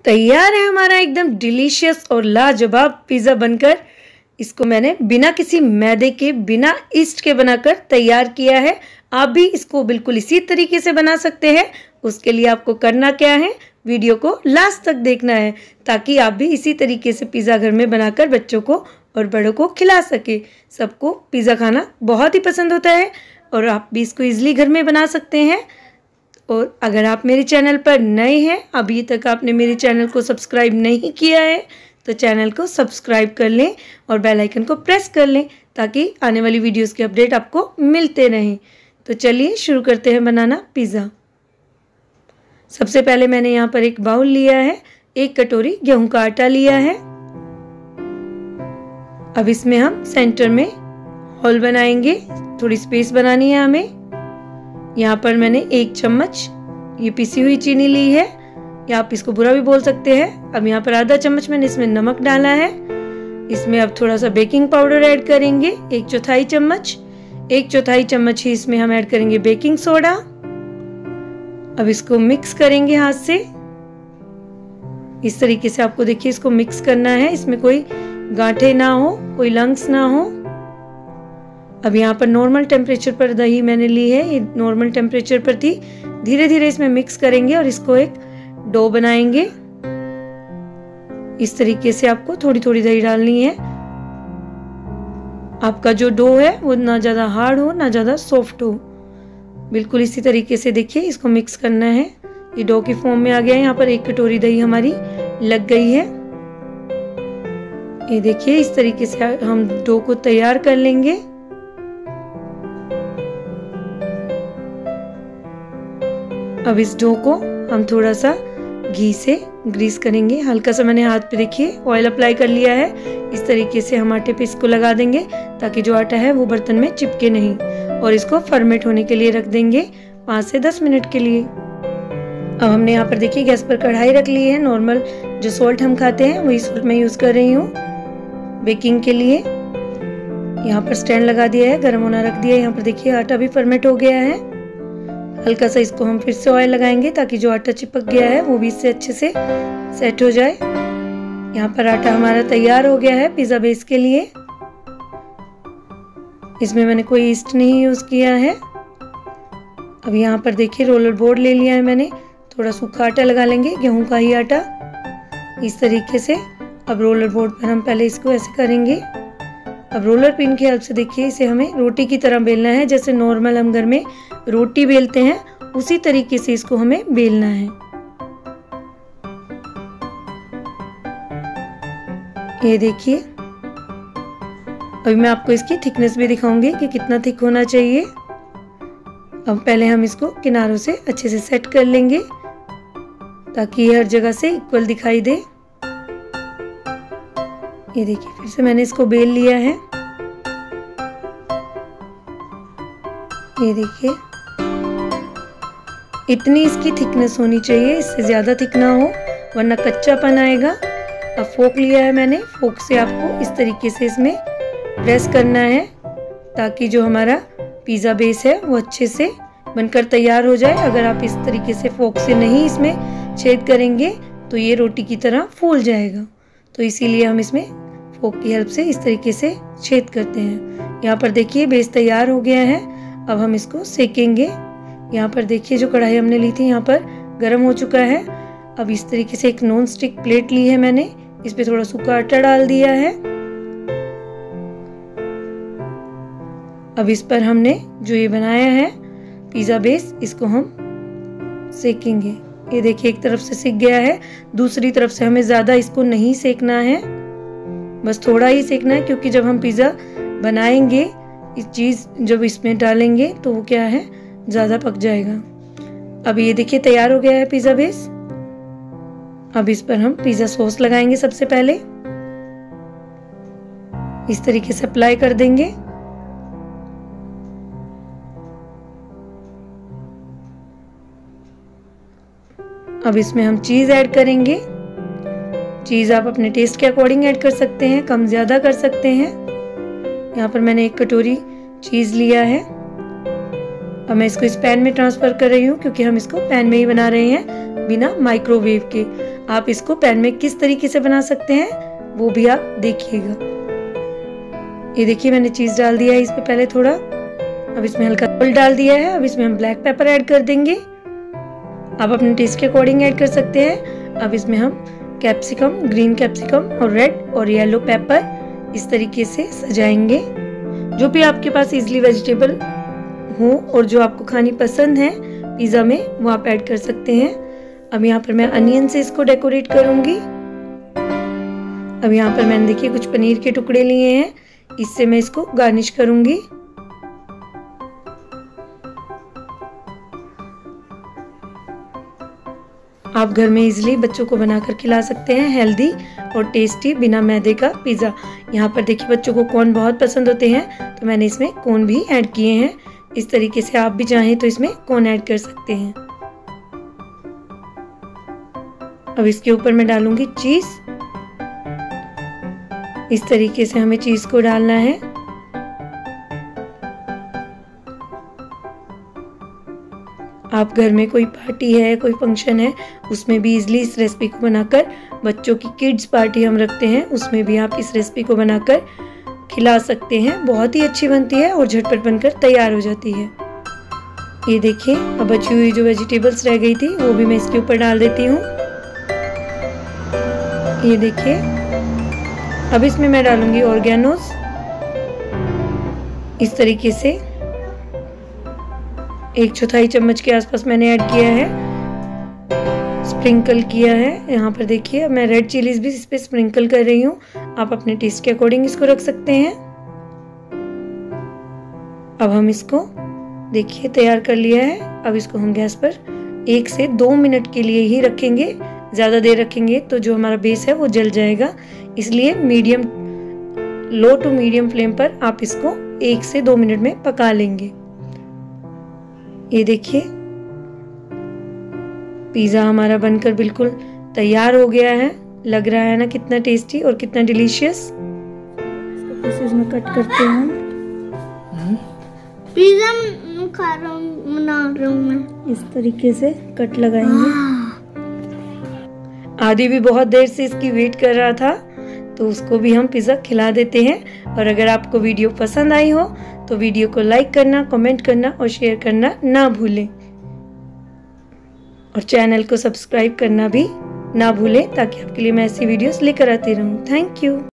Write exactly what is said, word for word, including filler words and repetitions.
तैयार है हमारा एकदम डिलीशियस और लाजवाब पिज़्ज़ा बनकर। इसको मैंने बिना किसी मैदे के, बिना ईस्ट के बनाकर तैयार किया है। आप भी इसको बिल्कुल इसी तरीके से बना सकते हैं। उसके लिए आपको करना क्या है, वीडियो को लास्ट तक देखना है ताकि आप भी इसी तरीके से पिज़्ज़ा घर में बनाकर बच्चों को और बड़ों को खिला सके। सबको पिज़्ज़ा खाना बहुत ही पसंद होता है और आप भी इसको ईज़िली घर में बना सकते हैं। और अगर आप मेरे चैनल पर नए हैं, अभी तक आपने मेरे चैनल को सब्सक्राइब नहीं किया है तो चैनल को सब्सक्राइब कर लें और बेल आइकन को प्रेस कर लें ताकि आने वाली वीडियोस के अपडेट आपको मिलते रहें। तो चलिए शुरू करते हैं बनाना पिज़्ज़ा। सबसे पहले मैंने यहाँ पर एक बाउल लिया है, एक कटोरी गेहूं का आटा लिया है। अब इसमें हम सेंटर में होल बनाएंगे, थोड़ी स्पेस बनानी है हमें। यहाँ पर मैंने एक चम्मच ये पिसी हुई चीनी ली है, या आप इसको बुरा भी बोल सकते हैं। अब यहाँ पर आधा चम्मच मैंने इसमें नमक डाला है। इसमें अब थोड़ा सा बेकिंग पाउडर ऐड करेंगे, एक चौथाई चम्मच। एक चौथाई चम्मच ही इसमें हम ऐड करेंगे बेकिंग सोडा। अब इसको मिक्स करेंगे हाथ से। इस तरीके से आपको देखिए इसको मिक्स करना है, इसमें कोई गांठें ना हो, कोई लंग्स ना हो। अब यहाँ पर नॉर्मल टेम्परेचर पर दही मैंने ली है, ये नॉर्मल टेम्परेचर पर थी। धीरे धीरे इसमें मिक्स करेंगे और इसको एक डो बनाएंगे। इस तरीके से आपको थोड़ी थोड़ी दही डालनी है। आपका जो डो है वो ना ज़्यादा हार्ड हो ना ज़्यादा सॉफ्ट हो, बिल्कुल इसी तरीके से देखिए इसको मिक्स करना है। ये डो की फॉर्म में आ गया है। यहाँ पर एक कटोरी दही हमारी लग गई है। ये देखिए इस तरीके से हम डो को तैयार कर लेंगे। अब इस डो को हम थोड़ा सा घी से ग्रीस करेंगे। हल्का सा मैंने हाथ पे देखिए ऑयल अप्लाई कर लिया है। इस तरीके से हम आटे पे इसको लगा देंगे ताकि जो आटा है वो बर्तन में चिपके नहीं, और इसको फर्मेंट होने के लिए रख देंगे पाँच से दस मिनट के लिए। अब हमने यहाँ पर देखिए गैस पर कढ़ाई रख ली है। नॉर्मल जो सॉल्ट हम खाते हैं वही सॉल्ट मैं यूज कर रही हूँ बेकिंग के लिए। यहाँ पर स्टैंड लगा दिया है, गर्म होना रख दिया है। यहाँ पर देखिए आटा भी फर्मेंट हो गया है। हल्का सा इसको हम फिर से ऑयल लगाएंगे ताकि जो आटा चिपक गया है वो भी इससे अच्छे से सेट हो जाए। यहाँ पर आटा हमारा तैयार हो गया है पिज़्ज़ा बेस के लिए। इसमें मैंने कोई ईस्ट नहीं यूज किया है। अब यहाँ पर देखिए रोलर बोर्ड ले लिया है मैंने, थोड़ा सूखा आटा लगा लेंगे, गेहूं का ही आटा, इस तरीके से। अब रोलर बोर्ड पर हम पहले इसको ऐसे करेंगे। अब रोलर पिन की हेल्प से देखिए इसे हमें रोटी की तरह बेलना है। जैसे नॉर्मल हम घर में रोटी बेलते हैं उसी तरीके से इसको हमें बेलना है। ये देखिए अभी मैं आपको इसकी थिकनेस भी दिखाऊंगी कि कितना थिक होना चाहिए। अब पहले हम इसको किनारों से अच्छे से सेट कर लेंगे ताकि ये हर जगह से इक्वल दिखाई दे। ये देखिए फिर से मैंने इसको बेल लिया है। ये देखिए इतनी इसकी थिकनेस होनी चाहिए, इससे ज्यादा थिक ना हो वरना कच्चापन आएगा। अब फोक लिया है मैंने, फोक से आपको इस तरीके से इसमें प्रेस करना है ताकि जो हमारा पिज़्ज़ा बेस है वो अच्छे से बनकर तैयार हो जाए। अगर आप इस तरीके से फोक से नहीं इसमें छेद करेंगे तो ये रोटी की तरह फूल जाएगा, तो इसीलिए हम इसमें फोक की हेल्प से इस तरीके से छेद करते हैं। यहाँ पर देखिए बेस तैयार हो गया है। अब हम इसको सेकेंगे। यहाँ पर देखिए जो कढ़ाई हमने ली थी यहाँ पर गर्म हो चुका है। अब इस तरीके से एक नॉन स्टिक प्लेट ली है मैंने, इस पे थोड़ा सूखा आटा डाल दिया है। अब इस पर हमने जो ये बनाया है पिज़्ज़ा बेस, इसको हम सेकेंगे। ये देखिए एक तरफ से सिक गया है, दूसरी तरफ से हमें ज्यादा इसको नहीं सेकना है, बस थोड़ा ही सेकना है, क्योंकि जब हम पिज़्ज़ा बनाएंगे इस चीज जब इसमें डालेंगे तो वो क्या है ज्यादा पक जाएगा। अब ये देखिए तैयार हो गया है पिज़्ज़ा बेस। अब इस पर हम पिज़्ज़ा सॉस लगाएंगे। सबसे पहले इस तरीके से अप्लाई कर देंगे। अब इसमें हम चीज ऐड करेंगे। चीज आप अपने टेस्ट के अकॉर्डिंग ऐड कर सकते हैं, कम ज्यादा कर सकते हैं। यहाँ पर मैंने एक कटोरी चीज लिया है। अब मैं इसको इस पैन में ट्रांसफर कर रही हूँ क्योंकि हम इसको पैन में ही बना रहे हैं बिना माइक्रोवेव के। आप इसको पैन में किस तरीके से बना सकते हैं वो भी आप देखिएगा। ये देखिए मैंने चीज डाल दिया है इसमें पहले थोड़ा। अब इसमें हल्का ऑयल डाल दिया है। अब इसमें हम ब्लैक पेपर ऐड कर देंगे। आप अपने टेस्ट के अकॉर्डिंग ऐड कर सकते हैं। अब इसमें हम कैप्सिकम, ग्रीन कैप्सिकम और रेड और येलो पेपर इस तरीके से सजाएंगे। जो भी आपके पास इजली वेजिटेबल हो और जो आपको खानी पसंद है पिज़्ज़ा में वो आप ऐड कर सकते हैं। अब यहाँ पर मैं अनियन से इसको डेकोरेट करूंगी। अब यहाँ पर मैंने देखिए कुछ पनीर के टुकड़े लिए हैं, इससे मैं इसको गार्निश करूंगी। आप घर में इजीली बच्चों को बनाकर खिला सकते हैं हेल्दी और टेस्टी बिना मैदे का पिज़्ज़ा। यहाँ पर देखिए बच्चों को कॉर्न बहुत पसंद होते हैं तो मैंने इसमें कॉर्न भी ऐड किए हैं। इस तरीके से आप भी चाहें तो इसमें कॉर्न ऐड कर सकते हैं। अब इसके ऊपर मैं डालूंगी चीज। इस तरीके से हमें चीज को डालना है। आप घर में कोई पार्टी है, कोई फंक्शन है, उसमें भी इजली इस रेसिपी को बनाकर, बच्चों की किड्स पार्टी हम रखते हैं उसमें भी आप इस रेसिपी को बनाकर खिला सकते हैं। बहुत ही अच्छी बनती है और झटपट बनकर तैयार हो जाती है। ये देखिए अब बची हुई जो वेजिटेबल्स रह गई थी वो भी मैं इसके ऊपर डाल देती हूँ। ये देखिए अब इसमें मैं डालूंगी ऑर्गेनोस। इस तरीके से एक चौथाई चम्मच के आसपास मैंने ऐड किया है, स्प्रिंकल किया है। यहाँ पर देखिए मैं रेड चिलीज भी इस पे स्प्रिंकल कर रही हूँ। आप अपने टेस्ट के अकॉर्डिंग इसको रख सकते हैं। अब हम इसको देखिए तैयार कर लिया है। अब इसको हम गैस पर एक से दो मिनट के लिए ही रखेंगे। ज़्यादा देर रखेंगे तो जो हमारा बेस है वो जल जाएगा, इसलिए medium low to medium flame पर आप इसको एक से दो मिनट में पका लेंगे। ये देखिए पिज़्ज़ा हमारा बनकर बिल्कुल तैयार हो गया है। लग रहा है ना कितना टेस्टी और कितना डिलीशियस। इसको पीसेस में कट करते हैं। पिज़्ज़ा खा रहा हूँ, बना रहा हूँ मैं। इस तरीके से कट लगाएंगे। आदि भी बहुत देर से इसकी वेट कर रहा था तो उसको भी हम पिज़्ज़ा खिला देते हैं। और अगर आपको वीडियो पसंद आई हो तो वीडियो को लाइक करना, कमेंट करना और शेयर करना ना भूलें और चैनल को सब्सक्राइब करना भी ना भूलें ताकि आपके लिए मैं ऐसी वीडियोस लेकर आती रहूं। Thank you.